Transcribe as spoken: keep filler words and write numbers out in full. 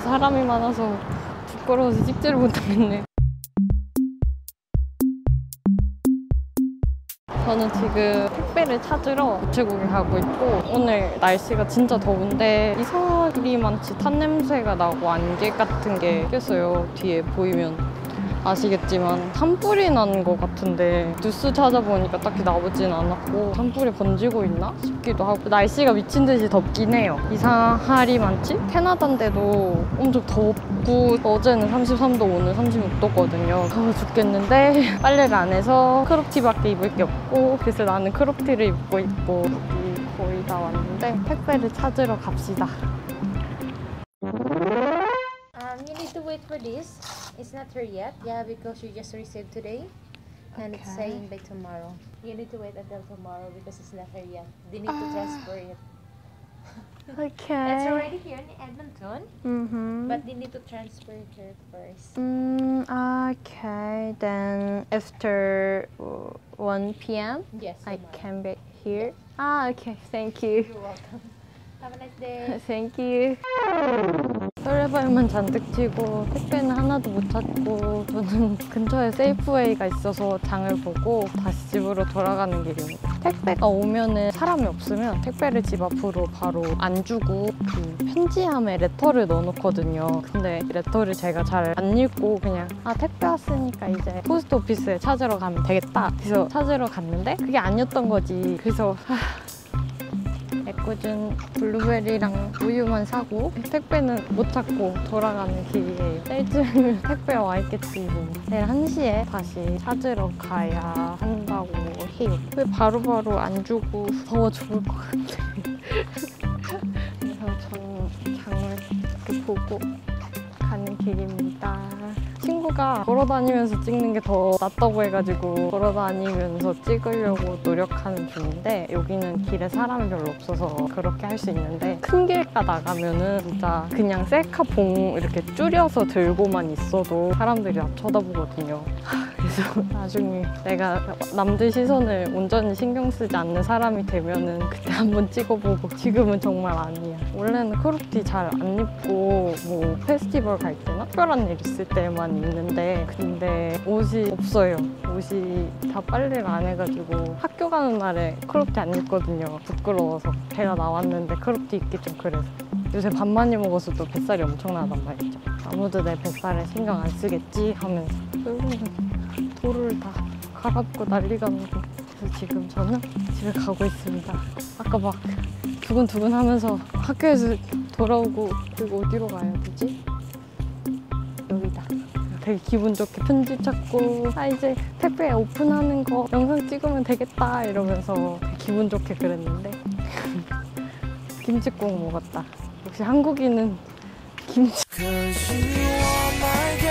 사람이 많아서 부끄러워서 찍지를 못하겠네. 저는 지금 택배를 찾으러 우체국에 가고 있고, 오늘 날씨가 진짜 더운데 이상하게 많지 탄 냄새가 나고 안개 같은 게 꼈어요. 뒤에 보이면 아시겠지만 산불이 난 것 같은데 뉴스 찾아보니까 딱히 나오진 않았고 산불이 번지고 있나 싶기도 하고, 날씨가 미친 듯이 덥긴 해요. 이상하리 많지? 캐나다인데도 엄청 덥고, 어제는 삼십삼 도, 오늘 삼십육 도거든요. 더워 죽겠는데 빨래를 안 해서 크롭티밖에 입을 게 없고, 그래서 나는 크롭티를 입고 있고, 여기 거의 다 왔는데 택배를 찾으러 갑시다. Um, you need to wait for this. It's not here yet. Yeah, because you just received today. And Okay. it's saying by tomorrow. You need to wait until tomorrow because it's not here yet. They need to transfer it. Okay. It's already here in Edmonton. Mm-hmm. But they need to transfer it here first. Mm, okay, then after one p m Yes, I tomorrow. can be here. Ah, okay, thank you. You're welcome. Have a nice day. Thank you. 설레발만 잔뜩 치고 택배는 하나도 못 찾고, 저는 근처에 세이프웨이가 있어서 장을 보고 다시 집으로 돌아가는 길입니다. 택배가 오면은 사람이 없으면 택배를 집 앞으로 바로 안 주고 그 편지함에 레터를 넣어놓거든요. 근데 레터를 제가 잘 안 읽고 그냥 아 택배 왔으니까 이제 포스트 오피스에 찾으러 가면 되겠다, 그래서 찾으러 갔는데 그게 아니었던 거지. 그래서 하... 애꿎은 블루베리랑 우유만 사고 택배는 못 찾고 돌아가는 길이에요. 내일쯤 택배가 와 있겠지 뭐. 내일 한 시에 다시 찾으러 가야 한다고 해요. 왜 바로바로 안 주고 더워 죽을 것 같아. 그래서 저는 장을 이렇게 보고 가는 길입니다. 친구가 걸어다니면서 찍는 게 더 낫다고 해가지고 걸어다니면서 찍으려고 노력하는 중인데, 여기는 길에 사람이 별로 없어서 그렇게 할 수 있는데, 큰 길가 나가면은 진짜 그냥 셀카봉 이렇게 줄여서 들고만 있어도 사람들이 다 쳐다보거든요. 그래서 나중에 내가 남들 시선을 온전히 신경 쓰지 않는 사람이 되면은 그때 한번 찍어보고, 지금은 정말 아니야. 원래는 크롭티 잘 안 입고 뭐 페스티벌 갈 때나 특별한 일 있을 때만 입는데, 근데 옷이 없어요. 옷이 다 빨래를 안 해가지고 학교 가는 날에 크롭티 안 입거든요. 부끄러워서. 배가 나왔는데 크롭티 입기 좀 그래서. 요새 밥 많이 먹어서 또 뱃살이 엄청나단 말이죠. 아무도 내 뱃살에 신경 안 쓰겠지 하면서 돌을 다 갈아엎고 난리가 나고. 그래서 지금 저는 집에 가고 있습니다. 아까 막 두근두근 하면서 학교에서 돌아오고, 그리고 어디로 가야 되지? 여기다. 되게 기분 좋게 편지 찾고, 아 이제 택배 오픈하는 거 영상 찍으면 되겠다 이러면서 되게 기분 좋게 그랬는데 김치국 먹었다. 역시 한국인은 김치.